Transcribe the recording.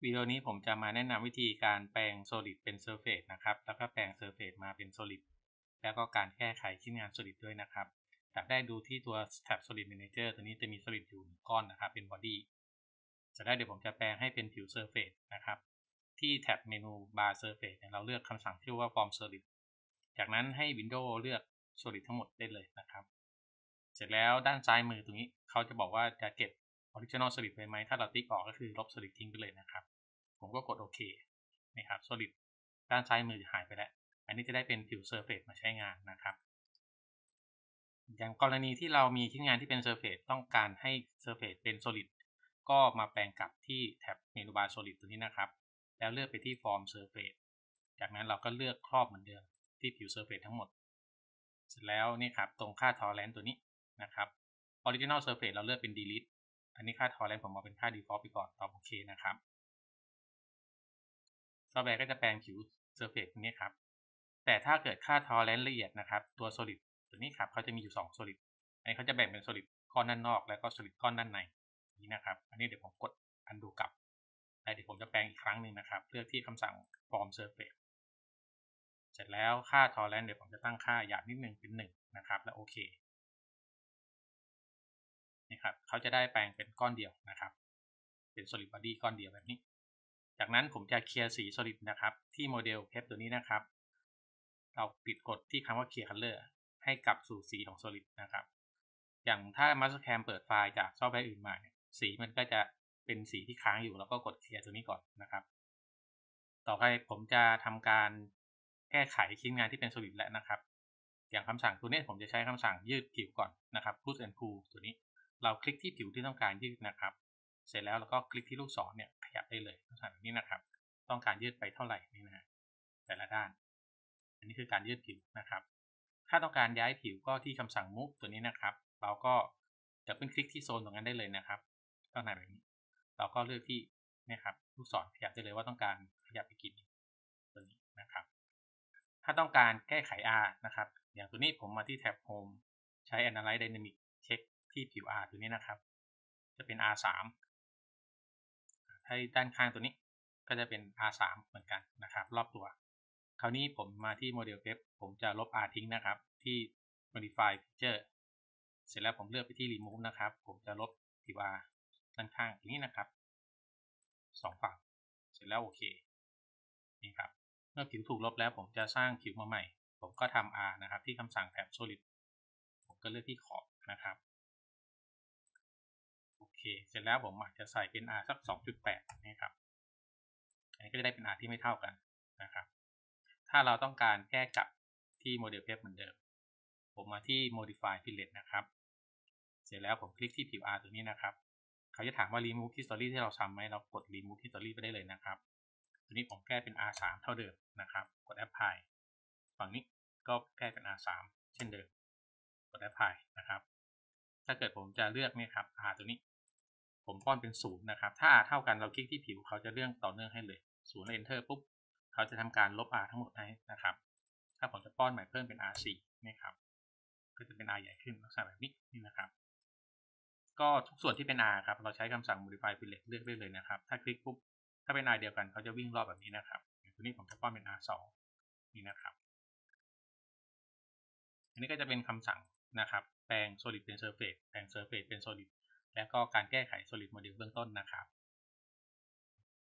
วิดีโอนี้ผมจะมาแนะนำวิธีการแปลง Solid เป็น Surface นะครับแล้วก็แปลง Surface มาเป็น Solid แล้วก็การแก้ไขชิ้นงาน Solid ด้วยนะครับจากได้ดูที่ตัวแท็บ Solid Manager ตัวนี้จะมี Solid อยู่1ก้อนนะครับเป็น Body จากได้เดี๋ยวผมจะแปลงให้เป็นผิว Surface นะครับที่แท็บเมนู Bar Surface เราเลือกคำสั่งที่ว่า Form Solid จากนั้นให้ Windows เลือก Solid ทั้งหมดได้เลยนะครับเสร็จแล้วด้านซ้ายมือตรงนี้เขาจะบอกว่าจะเก็บ Original Solid ไว้ไหมถ้าเราติ๊กออกก็คือลบ Solid ทิ้งไปเลยนะครับผมก็กดโอเคนะครับ Solid ด้านซ้ายมือหายไปแล้วอันนี้จะได้เป็นผิว Surface มาใช้งานนะครับอย่างกรณีที่เรามีชิ้นงานที่เป็น Surface ต้องการให้ Surface เป็น Solid ก็มาแปลงกลับที่แท็บเมนูบาร์ Solid ตัวนี้นะครับแล้วเลือกไปที่ Form Surface จากนั้นเราก็เลือกครอบเหมือนเดิมที่ผิว Surface ทั้งหมดเสร็จแล้วนี่ครับตรงค่า Tolerance ตัวนี้นะครับ Original Surface เราเลือกเป็น Delete อันนี้ค่า Tolerance ผมเอาเป็นค่า Default ไปก่อนตอบโอเคนะครับซอฟต์แวร์ก็จะแปลงผิว Surface ตรงนี้ครับแต่ถ้าเกิดค่า Tolerance ละเอียดนะครับตัว Solid ตัวนี้ครับเขาจะมีอยู่2 Solid อันนี้เขาจะแบ่งเป็น Solid ก้อนด้านนอกแล้วก็ Solid ก้อนด้านในนี้นะครับอันนี้เดี๋ยวผมกด Undo กลับแล้วเดี๋ยวผมจะแปลงอีกครั้งหนึ่งนะครับเลือกที่คำสั่ง Form Surface เสร็จแล้วค่า Tolerance เดี๋ยวผมจะตั้งค่าหยาบนิดนึงเป็น1นะครับแล้วโอเคนี่ครับเขาจะได้แปลงเป็นก้อนเดียวนะครับเป็น Solid Body ก้อนเดียวแบบนี้จากนั้นผมจะเคลียร์สี Solid นะครับที่โมเดลเพปตัวนี้นะครับเราปิดกดที่คำว่า Clear Color ให้กลับสู่สีของ Solid นะครับอย่างถ้า Mastercam เปิดไฟล์จากซอฟต์แวร์อื่นมาเนี่ยสีมันก็จะเป็นสีที่ค้างอยู่แล้วก็กดเคลียร์ตัวนี้ก่อนนะครับต่อไปผมจะทำการแก้ไขชิ้นงานที่เป็น Solid แล้วนะครับอย่างคำสั่งตัวนี้ผมจะใช้คำสั่งยืดผิวก่อนนะครับ Push and Pull ตัวนี้เราคลิกที่ผิวที่ต้องการยืดนะครับเสร็จแล้วเราก็คลิกที่ลูกศรเนี่ยขยับได้เลยลักษณะแบบนี้นะครับต้องการยืดไปเท่าไหร่นี่นะแต่ละด้านอันนี้คือการยืดผิวนะครับถ้าต้องการย้ายผิวก็ที่คำสั่ง Move ตัวนี้นะครับเราก็ดับเบิลคลิกที่โซนตรงนั้นได้เลยนะครับลักษณะแบบนี้เราก็เลือกที่นี่ครับลูกศรขยับได้เลยว่าต้องการขยับไปกี่นิ้วตัวนี้นะครับถ้าต้องการแก้ไข R นะครับอย่างตัวนี้ผมมาที่แท็บ Home ใช้ Analyze Dynamic เช็คที่ผิว R ตัวนี้นะครับจะเป็น R3 ให้ด้านข้างตัวนี้ก็จะเป็น R3 เหมือนกันนะครับรอบตัวคราวนี้ผมมาที่โมเดลเว็บผมจะลบ R ทิ้งนะครับที่ Modify Feature เสร็จแล้วผมเลือกไปที่ Remove นะครับผมจะลบผิว R ด้านข้างอย่างนี้นะครับ2ฝั่งเสร็จแล้วโอเคนี่ครับเมื่อผิวถูกลบแล้วผมจะสร้างผิวมาใหม่ผมก็ทำ R นะครับที่คำสั่งแท็บ Solid ผมก็เลือกที่ขอบนะครับโอเคเสร็จแล้วผมอาจจะใส่เป็น R สัก 2.8 นี่ครับอันนี้ก็จะได้เป็น R ที่ไม่เท่ากันนะครับถ้าเราต้องการแก้กลับที่โมเดลเพปเหมือนเดิมผมมาที่ Modify Fillet นะครับเสร็จแล้วผมคลิกที่ผิว R ตัวนี้นะครับเขาจะถามว่า Remove History ที่เราทำไหมเรากด Remove History ไปได้เลยนะครับตัวนี้ผมแก้เป็น R3 เท่าเดิมนะครับกด Apply ฝั่งนี้ก็แก้เป็น R3 เช่นเดิมกด Apply นะครับถ้าเกิดผมจะเลือกนี่ครับ R ตัวนี้ผมป้อนเป็น0นะครับถ้า R เท่ากันเราคลิกที่ผิวเขาจะเลื่อนต่อเนื่องให้เลย0แล้ว Enter ปุ๊บเขาจะทำการลบ R ทั้งหมดให้นะครับถ้าผมจะป้อนใหม่เพิ่มเป็น R4 นี่ครับก็จะเป็น R ใหญ่ขึ้นลักษณะแบบนี้นี่นะครับก็ทุกส่วนที่เป็น R ครับเราใช้คำสั่ง Modify Fillet เลือกได้เลยนะครับถ้าคลิกปุ๊บถ้าเป็น R เดียวกันเขาจะวิ่งรอบแบบนี้นะครับตัวนี้ผมจะป้อนเป็น R2 นี่นะครับอันนี้ก็จะเป็นคำสั่งนะครับแปลง Solid เป็น Surface แปลง Surface เป็น Solid และก็การแก้ไข Solid Model เบื้องต้นนะครับ